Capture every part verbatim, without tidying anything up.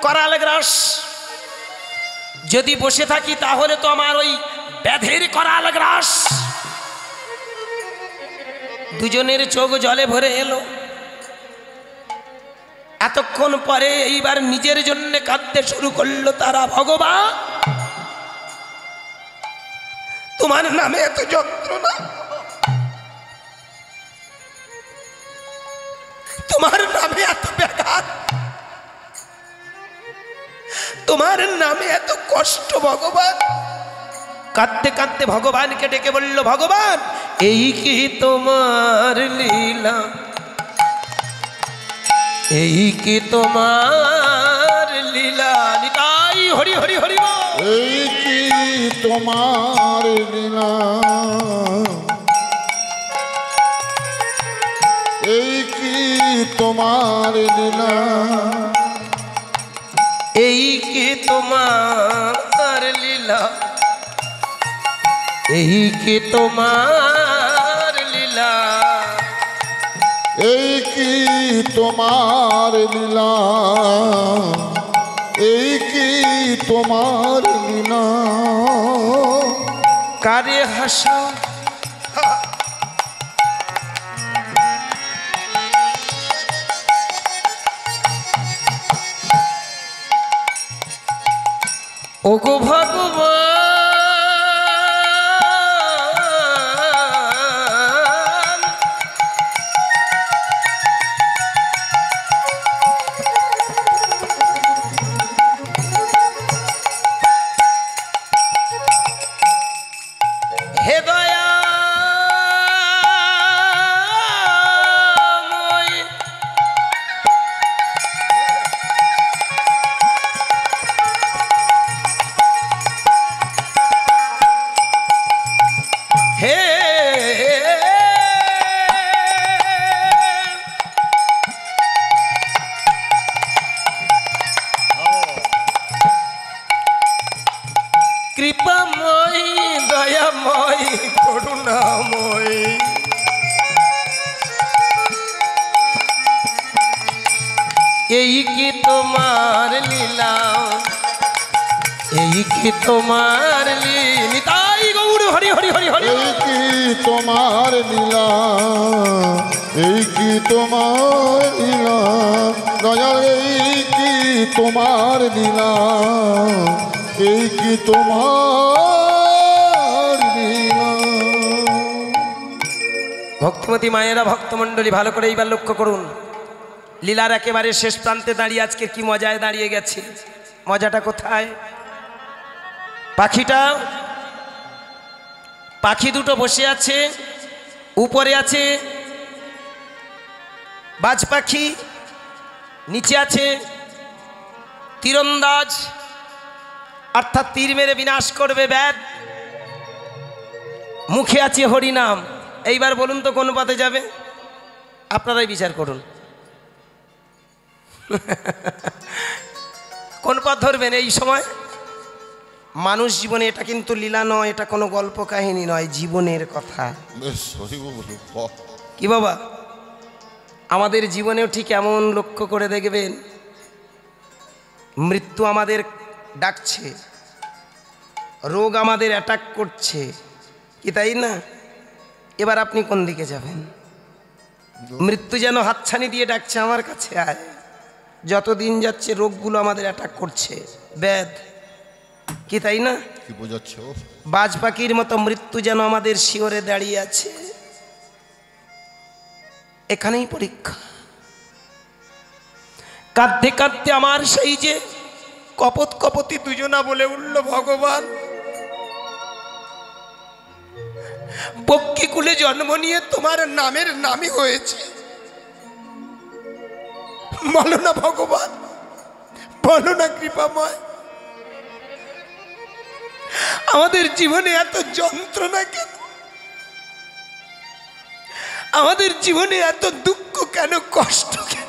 করাল গ্রাস। যদি বসে থাকি তাহলে তো আমার ওই ব্যাধের করাল গ্রাস। দুজনের চোখ জলে ভরে এলো। এতক্ষণ পরে এইবার নিজের জন্য কাঁদতে শুরু করলো তারা। ভগবান, তোমার নামে এত যন্ত্রণা, তোমার নামে এত ব্যাঘাত, তোমার নামে এত কষ্ট। ভগবান কাঁদতে কাঁদতে ভগবানকে ডেকে বলল, ভগবান এই কি তোমার লীলা, এই কি তোমার লীলা। নিতাই হরি হরি হরি। এই কি তোমার লীলা, এই কি তোমার লীলা, এই কি তোমার লীলা, এই কি তোমার লীলা, এই কি তোমার লীলা, এই কি তোমার লীলা। কারে হাসা ওগো ভগবান, হে দয়াময়, হে কৃপাময়, দয়াময়, করুণাময়, এই কি তোমার লীলা, এই কি তোমার লীলা। তাই গৌর হরি হরি হরি হরি। এই কি তোমার লীলা, এই কি তোমার লীলা, দয়াল এই কি তোমার লীলা, এই কি তোমার লীলা। ভক্তিমতী মায়েরা, ভক্তমণ্ডলী ভালো করে এইবার লক্ষ্য করুন। লীলার একেবারে শেষ প্রান্তে দাঁড়িয়ে আজকে কি মজায় দাঁড়িয়ে গেছে। মজাটা কোথায়? পাখিটা, পাখি দুটো বসে আছে, উপরে আছে বাজ পাখি, নিচে আছে তীরন্দাজ, অর্থাৎ তীর মেরে বিনাশ করবে ব্যাধ, মুখে আছে হরিনাম। এইবার বলুন তো কোন পথে যাবে? আপনারাই বিচার করুন। কোন পথ ধরবেন এই সময়? মানুষ জীবনে এটা কিন্তু লীলা নয়, এটা কোনো গল্প কাহিনী নয়, জীবনের কথা। কি বাবা, আমাদের জীবনেও ঠিক এমন লক্ষ্য করে দেখবেন, মৃত্যু আমাদের ডাকছে, রোগ আমাদের অ্যাটাক করছে, কি তাই না? এবার আপনি কোন দিকে যাবেন? মৃত্যু যেন হাতছানি দিয়ে ডাকছে, আমার কাছে আয়। যত দিন যাচ্ছে রোগগুলো আমাদের অ্যাটাক করছে, ব্যাধ, কি তাই না? কি বোঝাচ্ছ? বাজ পাখির মতো মৃত্যু যেন আমাদের শিওরে দাঁড়িয়ে আছে। এখানেই পরীক্ষা। কাঁদতে কাঁদতে আমার সেই যে কপত কপতি দুজনা বলে উঠল, ভগবান পক্ষীকুলে জন্ম নিয়ে তোমার নামের নামই হয়েছে, বলো না ভগবান, বলো না কৃপাময়, আমাদের জীবনে এত যন্ত্রণা কেন, আমাদের জীবনে এত দুঃখ কেন, কষ্ট কেন?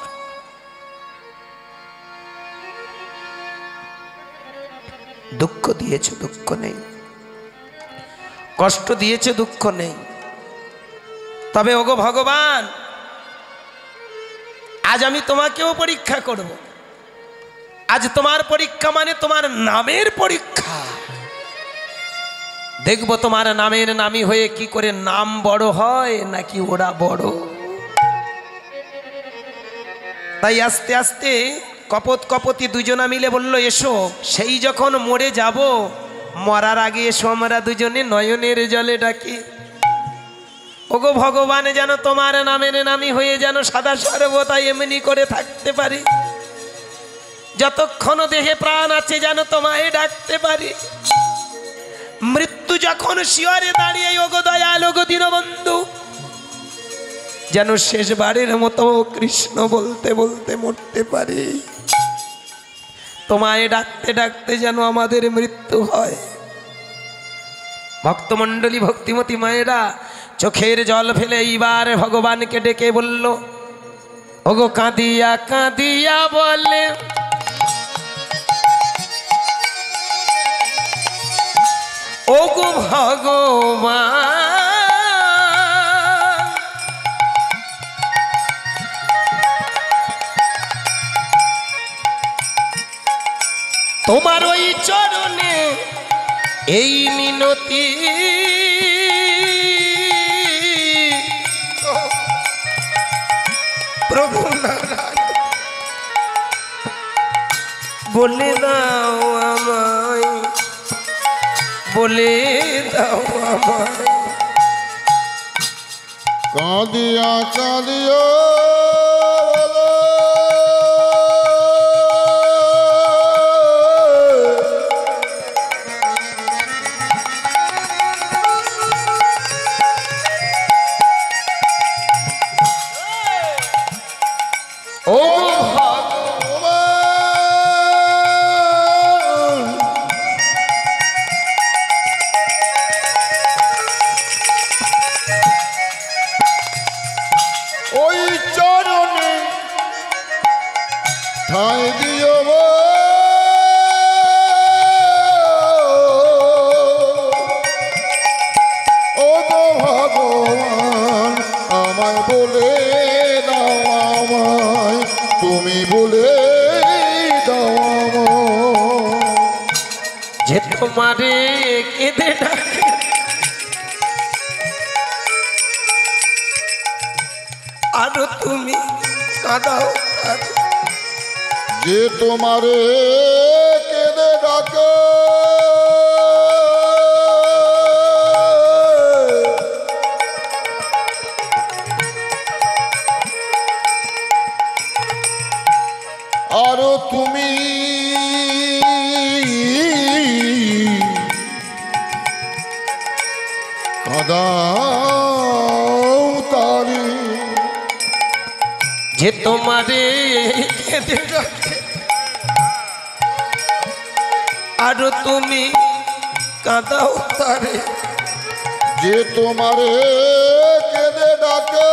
দুঃখ দিয়েছে, দুঃখ নেই, কষ্ট দিয়েছে, দুঃখ নেই। তবে ওগো ভগবান, আজ আমি তোমাকেও পরীক্ষা করব। আজ তোমার পরীক্ষা মানে তোমার নামের পরীক্ষা। দেখবো তোমার নামের নামী হয়ে কি করে নাম বড় হয় নাকি ওরা বড়। তাই আস্তে আস্তে কপত কপতি দুজনা মিলে বলল, এসো সেই যখন মরে যাব, মরার আগে এসো আমরা দুজনে নয়নের জলে ডাকি। ওগো ভগবান, যেন তোমার নামের নামী হয়ে যেন সদা সর্বদা এমনি করে থাকতে পারি, যতক্ষণ দেহে প্রাণ আছে যেন তোমায় ডাকতে পারি। মৃত্যু যখন শিয়রে দাঁড়িয়ে, ওগো দয়াল, ওগো দীনবন্ধু, যেন শেষবারের মতো কৃষ্ণ বলতে বলতে মরতে পারি। তোমায় ডাকতে ডাকতে যেন আমাদের মৃত্যু হয়। ভক্তমণ্ডলী, ভক্তিমতী মায়েরা চোখের জল ফেলে এইবার ভগবানকে ডেকে বলল, ওগো কাঁদিয়া কাঁদিয়া বলে, ওগো ভগবান, তোমার ওই চরণে এই মিনতি, প্রভু নারায়ণ, বলে দাও আমায়, বলে দাও আমায়। কাঁদিয়া কাঁদিয়া ও ওই চরণে ঠাই দিও ও গো ভগবান, আমায় বলে দাও আমায়, তুমি বলে দাও আমায়, যে তোমারে কেঁদে ডাকে, আরো তুমি কাঁদাও, যে তোমারে কেঁদে ডাকে, আরো তুমি কাঁদাও তারি, যে তোমারে কেঁদে ডাকে, আরো তুমি কাঁদাও তারে, যে তোমারে কেঁদে ডাকে,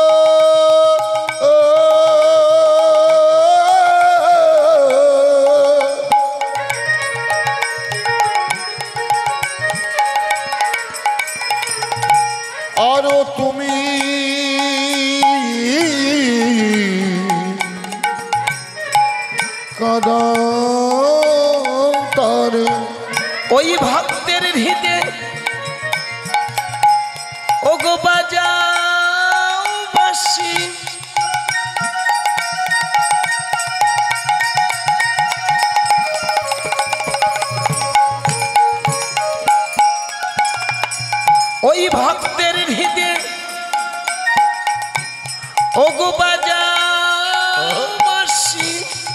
আরো তুমি কাঁদাও তারে। ওই ভক্তের হৃদে ওগো বাজাও বাঁশি, ওই ভক্তের হৃদে ওগো বাজাও বাঁশি,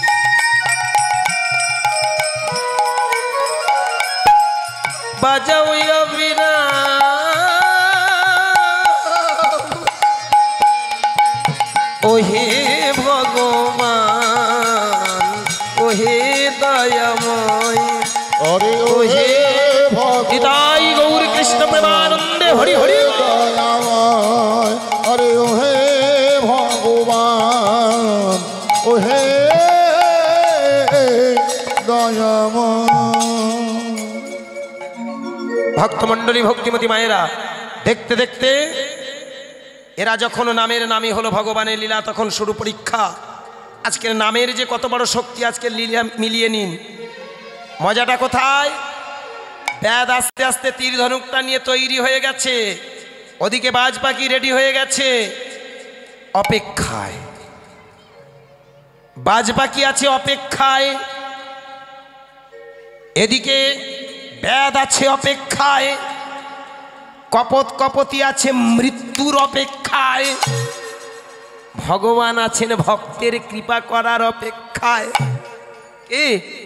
বাজাও অবিরাম, ওহে ভগবান, ওহে দয়াময়, আরে ওহে নিতাই গৌর কৃষ্ণ প্রেমানন্দে হরি হরি। দয়াময়, আরে ওহে ভগবান, ওহে দয়াময়। ভক্তমণ্ডলী, ভক্তিমতী মায়েরা, দেখতে দেখতে এরা যখন নামের নামই হলো ভগবানের লীলা, তখন শুরু পরীক্ষা। আজকের নামের যে কত বড় শক্তি আজকে মিলিয়ে নিন। মজাটা কোথায়? ব্যাদ আস্তে আস্তে তীর ধনুকটা নিয়ে তৈরি হয়ে গেছে, ওদিকে বাজ পাখি রেডি হয়ে গেছে অপেক্ষায়। বাজ পাখি আছে অপেক্ষায়, এদিকে ব্যাদ আছে অপেক্ষায়, কপত কপতি আছে মৃত্যুর অপেক্ষায়, ভগবান আছেন ভক্তের কৃপা করার অপেক্ষায়। কি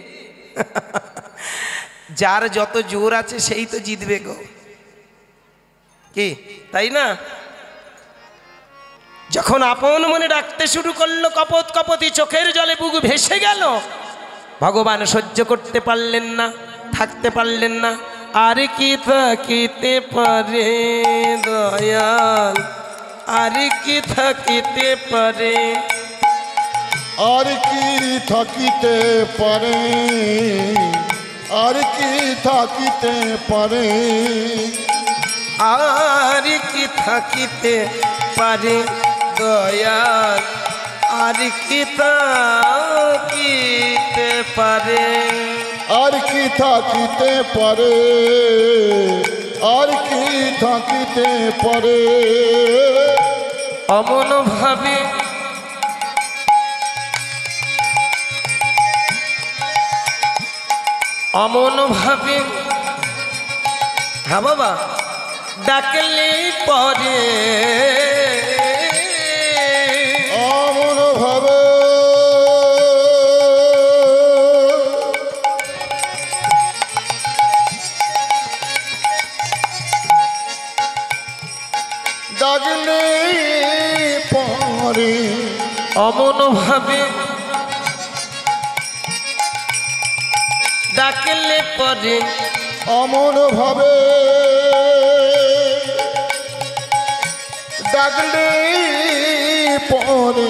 যার যত জোর আছে সেই তো জিতবে গো, কি তাই না? যখন আপন মনে ডাকতে শুরু করলো, কপত কপতি চোখের জলে বুক ভেসে গেল। ভগবান সহ্য করতে পারলেন না, থাকতে পারলেন না। আর কি থাকিতে পারে দয়াল, আর কি থাকিতে পারে, আর কি থাকিতে পারে, আর কি থাকিতে পারে, আর কি থাকিতে পারে দয়াল, আর কি থাকিতে পারে, আর কি থাকিতে পারে, আর কি থাকিতে পারে। অমন ভাবে অমন ভাবে হ্যাঁ বাবা ডাকলে পরে, অমন ভাবে ডাকলে পরে, অমন ভাবে ডাকলে পরে, অমন ভাবে ডাকলে পরে।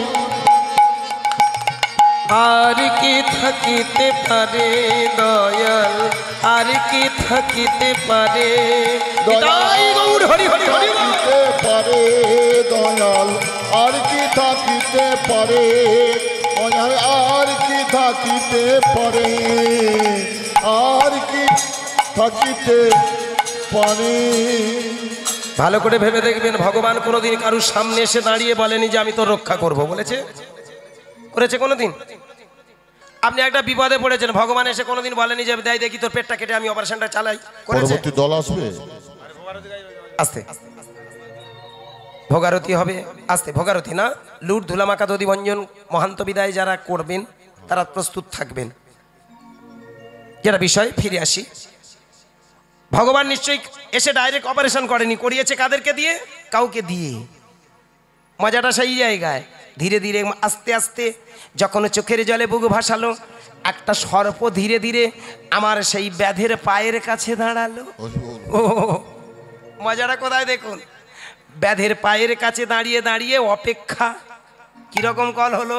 আর কি থাকিতে পারে দয়াল, আর কি থাকিতে পারে, গৌর হরি হরি হরি থাকিতে পারে দয়াল, আর কি থাকিতে পারে, আর কি থাকিতে পারে, আর কি থাকিতে পারে। ভালো করে ভেবে দেখবেন, ভগবান কোনোদিন কারুর সামনে এসে দাঁড়িয়ে বলেনি যে আমি তোর রক্ষা করব, বলেছে? করেছে কোনোদিন? আপনি একটা বিপদে পড়েছেন, ভগবান এসে কোনোদিন বলেনি যে দেয় দেখি তোর পেটটা কেটে আমি অপারেশনটা চালাই, করেছে? পরবর্তী দল আসবে, আস্তে ভোগারতি হবে, আস্তে ভোগারতি না, লুট ধুলামাকা দধি ভঞ্জন মহান্ত বিদায় যারা করবেন তারা প্রস্তুত থাকবেন। যেটা বিষয় ফিরে আসি, ভগবান নিশ্চয়ই এসে ডাইরেক্ট অপারেশন করেনি, করিয়েছে কাদেরকে দিয়ে? কাউকে দিয়ে। মজাটা সেই জায়গায়। ধীরে ধীরে আস্তে আস্তে যখন চোখের জলে বুক ভাসালো, একটা সর্প ধীরে ধীরে আমার সেই ব্যাধের পায়ের কাছে দাঁড়ালো। ও মজাটা কোথায় দেখুন, ব্যাধের পায়ের কাছে দাঁড়িয়ে দাঁড়িয়ে অপেক্ষা। কিরকম কল হলো?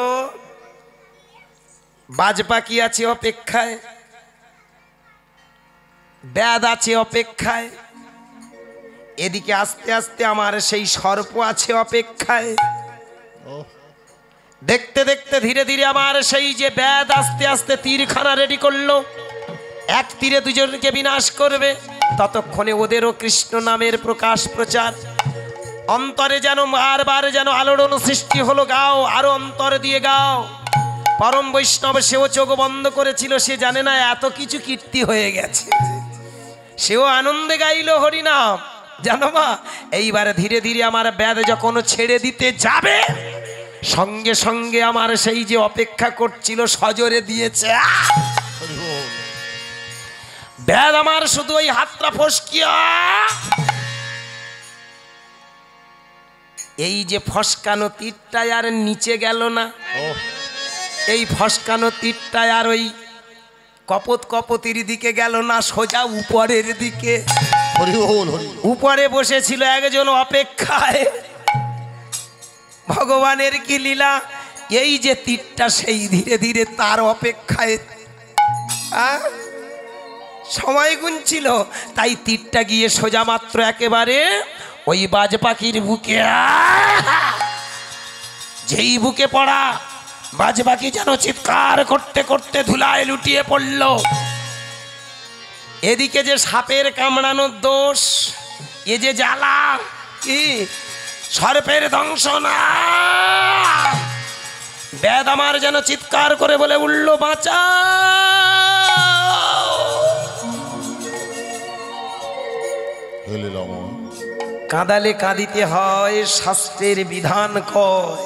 বাজ পাখি আছে অপেক্ষায়, ব্যাধ আছে অপেক্ষায়, এদিকে আস্তে আস্তে আমার সেই সর্প আছে অপেক্ষায়। দেখতে দেখতে ধীরে ধীরে আমার সেই যে ব্যাধ আস্তে আস্তে তীরখানা রেডি করলো, এক তীরে দুজনকে বিনাশ করবে। ততক্ষণে ওদেরও কৃষ্ণ নামের প্রকাশ প্রচার, অন্তরে যেন বারবার যেন আলোড়ন সৃষ্টি হলো। গাও, আরো অন্তরে দিয়ে গাও। পরম বৈষ্ণব সেও চোখ বন্ধ করেছিল, সে জানে না এত কিছু কীর্তি হয়ে গেছে, সেও আনন্দে গাইল হরিনাম। জানো মা, এইবারে ধীরে ধীরে আমার ব্যাধ যখন ছেড়ে দিতে যাবে, সঙ্গে সঙ্গে আমার সেই যে অপেক্ষা করছিল সজোরে দিয়েছে। ব্যাধ আমার শুধু ওই হাতটা ফসকিয়া, এই যে ফসকানো তীরটা আর নিচে গেল না, এই ফসকানো তীরটা আর ওই কপত কপতির দিকে গেল না, সোজা উপরের দিকে। উপরে বসেছিল একজন অপেক্ষায়। ভগবানের কি লীলা, এই যে তীরটা সেই ধীরে ধীরে তার অপেক্ষায় সময় গুনছিল, তাই তীরটা গিয়ে সোজা মাত্র একেবারে ওই বাজ পাখির বুকে, যেই বুকে পড়া বাজবাকি যেন চিৎকার করতে করতে ধুলায় লুটিয়ে পড়ল। এদিকে যে সাপের কামড়ানোর দোষ, এ যে জ্বালা, কি সর্পের দংশনা। বেদ আমার যেন চিৎকার করে বলে উঠল, বাঁচা। কাঁদালে কাঁদিতে হয়, শাস্ত্রের বিধান কয়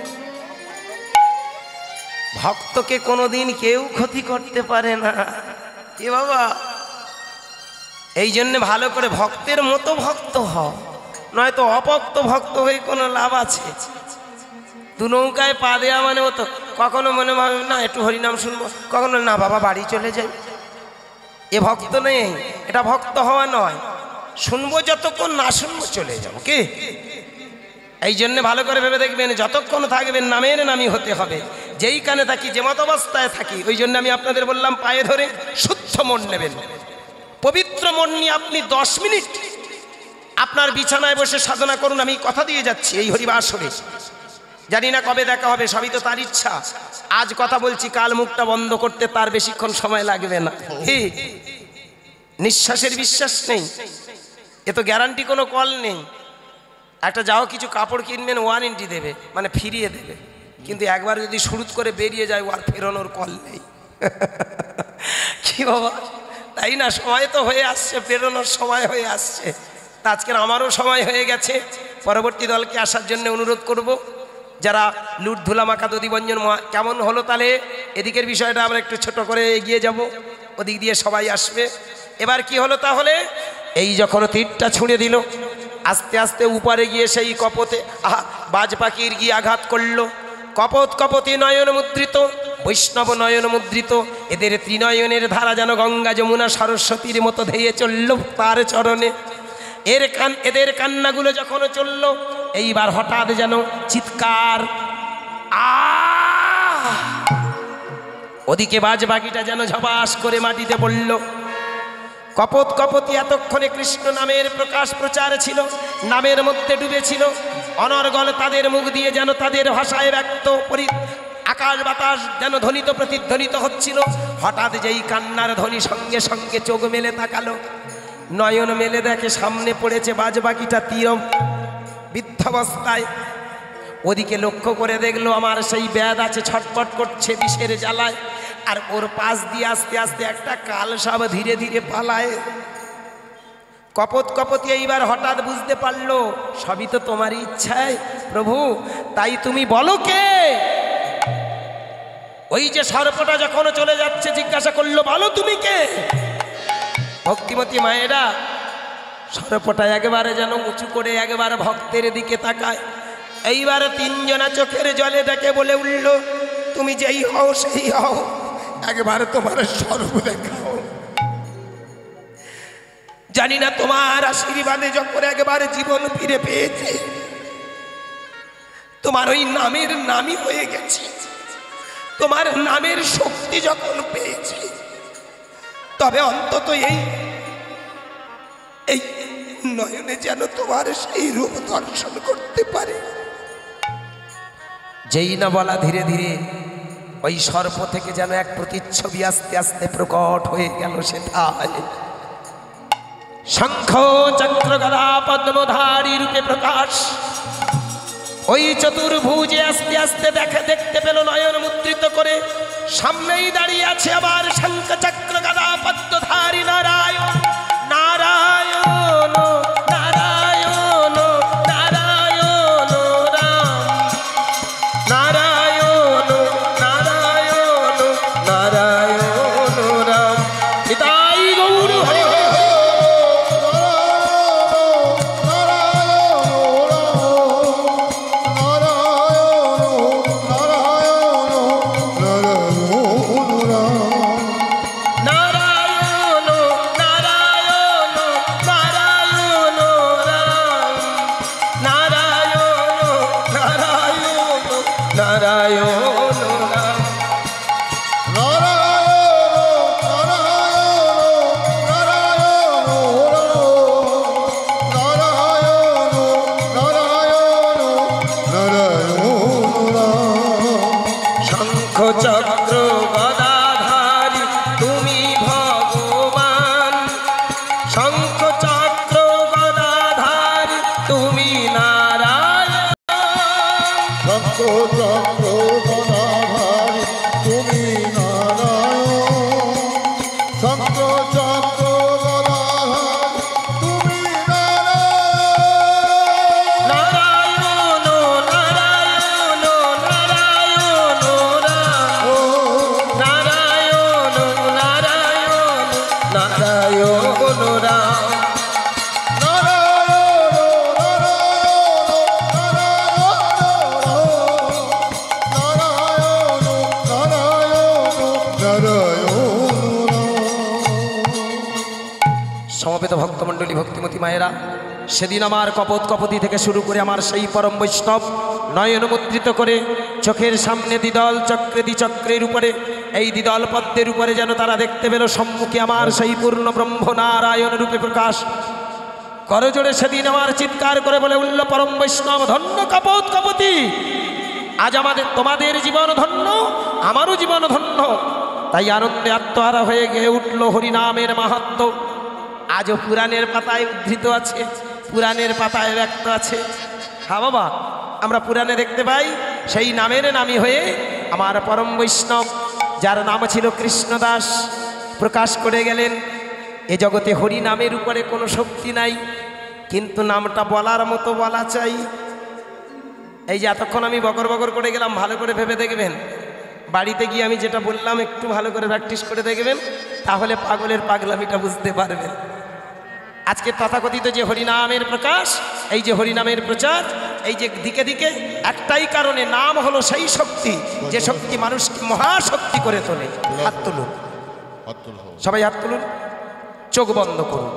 ভক্তকে কোনোদিন কেউ ক্ষতি করতে পারে না। এ বাবা, এই জন্য ভালো করে ভক্তের মতো ভক্ত হ, নয়তো অভক্ত ভক্ত হয়ে কোনো লাভ আছে? দু নৌকায় পা দেওয়া মানে মতো কখনো মনে ভাবে না একটু হরিনাম শুনবো, কখনো না বাবা বাড়ি চলে যাই। এ ভক্ত নেই, এটা ভক্ত হওয়া নয়। শুনবো যতক্ষণ, না শুনবো চলে যাবো, কি? এই জন্য ভালো করে ভেবে দেখবেন, যতক্ষণ থাকবেন নামের নামই হতে হবে। যেই কানে থাকি, যে মত অবস্থায় থাকি, ওই জন্য আমি আপনাদের বললাম পায়ে ধরে শুদ্ধ মন নেবেন। পবিত্র মন নিয়ে আপনি দশ মিনিট আপনার বিছানায় বসে সাধনা করুন। আমি কথা দিয়ে যাচ্ছি, এই হরিবাসরে জানি না কবে দেখা হবে, সবই তো তার ইচ্ছা। আজ কথা বলছি, কাল মুখটা বন্ধ করতে তার বেশিক্ষণ সময় লাগবে না। নিঃশ্বাসের বিশ্বাস নেই, এ তো গ্যারান্টি কোনো কল নেই। একটা যাও কিছু কাপড় কিনবেন, ওয়ারেন্টি দেবে, মানে ফিরিয়ে দেবে, কিন্তু একবার যদি শুরুত করে বেরিয়ে যায়, আর ফেরানোর কল নেই। কি বাবা, তাই না? সময় তো হয়ে আসছে, বেরোনোর সময় হয়ে আসছে। তা আজকের আমারও সময় হয়ে গেছে। পরবর্তী দলকে আসার জন্য অনুরোধ করব। যারা লুট ধুলা মাখা দধিবঞ্জন কেমন হলো, তাহলে এদিকের বিষয়টা আমরা একটু ছোট করে এগিয়ে যাব, ওদিক দিয়ে সবাই আসবে। এবার কি হলো তাহলে, এই যখন তীরটা ছুঁড়ে দিল, আস্তে আস্তে উপরে গিয়ে সেই কপতে আহা বাজ পাখির গিয়ে আঘাত করলো। কপত কপতি নয়ন মুদ্রিত, বৈষ্ণব নয়ন মুদ্রিত, এদের ত্রিনয়নের ধারা যেন গঙ্গা যমুনা সরস্বতীর মতো ধেয়ে চলল তার চরণে। এর কান এদের কান্নাগুলো যখন চলল, এইবার হঠাৎ যেন চিৎকার, আহ! ওদিকে বাজ বাকিটা যেন ঝবাস করে মাটিতে পড়ল। কপত কপতি এতক্ষণে কৃষ্ণ নামের প্রকাশ প্রচার ছিল, নামের মধ্যে ডুবেছিল। অনর্গল তাদের মুখ দিয়ে যেন তাদের ভাষায় ব্যক্ত পরি আকাশ বাতাস যেন ধ্বনিত প্রতিধ্বনিত হচ্ছিল। হঠাৎ যেই কান্নার ধ্বনি, সঙ্গে সঙ্গে চোখ মেলে তাকালো, নয়ন মেলে দেখে সামনে পড়েছে বাজবাকিটা তীর বৃদ্ধাবস্থায়। ওদিকে লক্ষ্য করে দেখলো আমার সেই ব্যাধ আছে, ছটপট করছে বিষের জ্বালায়, আর ওর পাশ দিয়ে আস্তে আস্তে একটা কাল সাপ ধীরে ধীরে পালায়। কপত কপতি এইবার হঠাৎ বুঝতে পারলো, সবই তো তোমারই ইচ্ছায় প্রভু, তাই তুমি বলো কে? ওই যে সর্পটা যখন চলে যাচ্ছে জিজ্ঞাসা করলো, বলো তুমি কে? ভক্তিমতী মায়েরা, সর্পটা একবারে যেন উঁচু করে একবার ভক্তের দিকে তাকায়। এইবার তিনজনা চোখের জলে দেখে বলে উঠল, তুমি যেই হও সেই হও, একবার তোমার সর্প দেখাও। জানি না তোমার আশীর্বাদে যখন একবার জীবন ফিরে পেয়েছে, তোমার ওই নামের নামই হয়ে গেছে, তোমার নামের শক্তি যখন পেয়েছি, তবে অন্তত এই এই নয়নে যেন তোমার সেই রূপ দর্শন করতে পারে। যেই না বলা, ধীরে ধীরে ওই সর্প থেকে যেন এক প্রতিচ্ছবি আস্তে আস্তে প্রকট হয়ে গেল। সেটাই শঙ্খ চক্র গদা পদ্মধারী রূপে প্রকাশ। ওই চতুর্ভুজে আস্তে আস্তে দেখে দেখতে পেল নয়ন মুদ্রিত করে, সামনেই দাঁড়িয়ে আছে আবার শঙ্খ চক্র গদা পদ্মধারী নারায়ণ। নারায়ণ নারায়ণ নারায়ণ রাম, নারায়ণ নারায়ণ নারায়ণ রাম। নিতাই গৌর হরি হরি। নারায়ণ নারায়ণ সমবেত ভক্তমণ্ডলী ভক্তিমতী মায়েরা, সেদিন আমার কপত কপতি থেকে শুরু করে আমার সেই পরম বৈষ্ণব নয়ন মুদ্রিত করে চোখের সামনে দ্বিদল চক্রে দ্বিচক্রের উপরে এই দ্বিদল পদ্মের উপরে যেন তারা দেখতে পেল সম্মুখে আমার সেই পূর্ণ ব্রহ্ম নারায়ণ রূপে প্রকাশ। করজোড়ে সেদিন আমার চিৎকার করে বলে উঠল, পরম বৈষ্ণব ধন্য কপত কপতি, আজ আমাদের তোমাদের জীবন ধন্য, আমারও জীবন ধন্য। তাই আনন্দে আত্মহারা হয়ে গিয়ে উঠল হরিনামের মাহাত্ম্য। আজও পুরাণের পাতায় উদ্ধৃত আছে, পুরাণের পাতায় ব্যক্ত আছে। হ্যাঁ বাবা, আমরা পুরাণে দেখতে পাই সেই নামের নামী হয়ে আমার পরম বৈষ্ণব, যার নাম ছিল কৃষ্ণদাস, প্রকাশ করে গেলেন এ জগতে হরি নামের উপরে কোনো শক্তি নাই, কিন্তু নামটা বলার মতো বলা চাই। এই যে এতক্ষণ আমি বকর বকর করে গেলাম, ভালো করে ভেবে দেখবেন, বাড়িতে গিয়ে আমি যেটা বললাম একটু ভালো করে প্র্যাকটিস করে দেখবেন, তাহলে পাগলের পাগলামিটা বুঝতে পারবেন। আজকে তথাকথিত যে হরিনামের প্রকাশ, এই যে হরিনামের প্রচার, এই যে দিকে দিকে একটাই কারণে, নাম হলো সেই শক্তি যে শক্তি মানুষকে মহাশক্তি করে তোলে। হাত তুলুন, সবাই হাত তুলুন, চোখ বন্ধ করুন,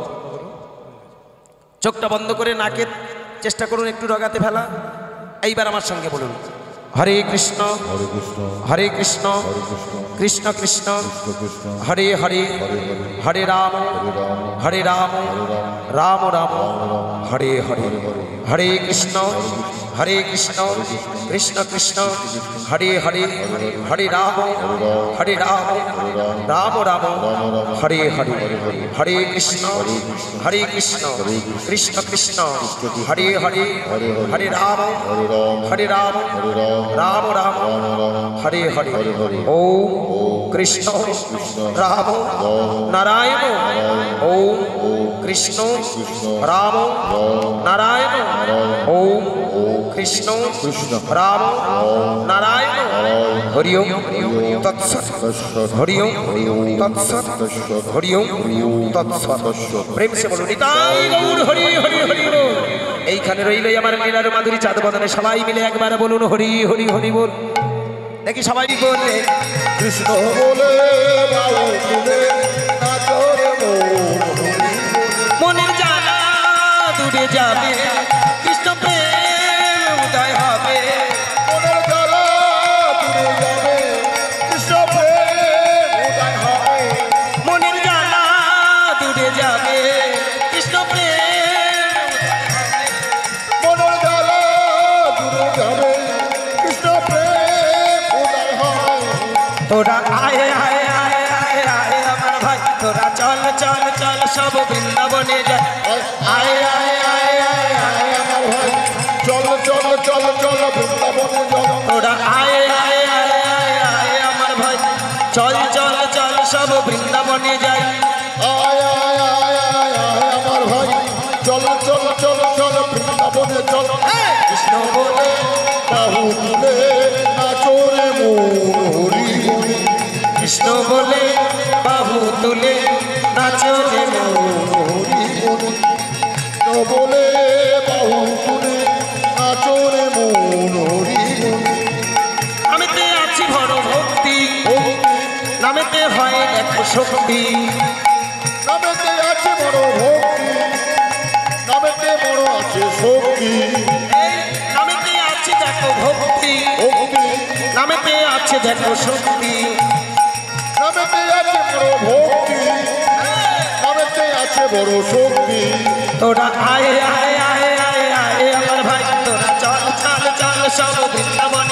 চোখটা বন্ধ করে নাকের চেষ্টা করুন একটু রগাতে ফেলা। এইবার আমার সঙ্গে বলুন, হরে কৃষ্ণ হরে কৃষ্ণ হরে কৃষ্ণ হরে কৃষ্ণ কৃষ্ণ কৃষ্ণ কৃষ্ণ কৃষ্ণ হরে হরে হরে হরে হরে রাম হরে রাম হরে রাম হরে রাম রাম রাম রাম হরে হরে হরে হরে হরে কৃষ্ণ হরে কৃষ্ণ কৃষ্ণ কৃষ্ণ হরে হরে হরে রাম হরে রাম রাম রাম হরে হরে হরে কৃষ্ণ হরে কৃষ্ণ কৃষ্ণ কৃষ্ণ হরে হরে হরে রাম হরে রাম হরে রাম হরে রাম রাম রাম রাম রাম হরে হরে হরে হরে ওম কৃষ্ণ রাম নারায়ণ ওম কৃষ্ণ রাম নারায়ণ ওম কৃষ্ণ কৃষ্ণ রাম নারায়ণ হরি ওম তৎসৎ তৎসৎ হরি ওম তৎসৎ তৎসৎ হরি ওম তৎসৎ। তৎসৎ প্রেম সে বলুন নিতাই গৌর হরি হরি হরি বল। এইখানে রইল আমার লীলার মাধুরী চাঁদ বদনে, সবাই মিলে একবার বলুন হরি হরি হরি বল। দেখি সবাই বললে কৃষ্ণ বলে বাউ তুলে নাচরে মন মনের জ্বালা দূরে যাবে, কৃষ্ণ প্রেম উদয় হবে। মনের জ্বালা দূরে যাবে, কৃষ্ণ প্রেম উদয় হবে। মনের জ্বালা দূরে যাবে, কৃষ্ণ প্রেম মনের জ্বালা দূরে যাবে, কৃষ্ণ প্রেম উদয় হবে। তোরা আয় আয় আয় আয় আয় আমার ভাই, তোরা চল চল চল সব বৃন্দাবনে যায়। আয় আয় আয় আয় আয় আমার ভাই চল চল চল চল বৃন্দাবনে চল। তোরা আয় আয় আয় আয় আয় আমার ভাই, চল চল চল সব বৃন্দাবনে যাই। আয় আয় আয় আয় আয় আমার ভাই চল চল চল চল বৃন্দাবনে চল। কৃষ্ণ বলে বাহু তুলে নাচরে মন হরি হরি। কৃষ্ণ বলে বাহু তুলে নাচো রে মন। হরি হরি কৃষ্ণ বলে বাহু তুলে নাচরে মন হরি হরি। নামেতে আছি বড় ভক্তি, নামেতে হয় দেখো শক্তি। নামেতে আছে বড় ভক্তি, নামেতে বড় আছে শক্তি। এই নামেতে আছে দেখো ভক্তি, ভক্তি নামেতে আছে দেখো শক্তি। নামেতে আছে বড় ভক্তি, নামেতে আছে বড় শক্তি। তোরা আয় আয় আয় আয় আয় আমার ভাই, তোরা চল চল চল সব বৃন্দাবন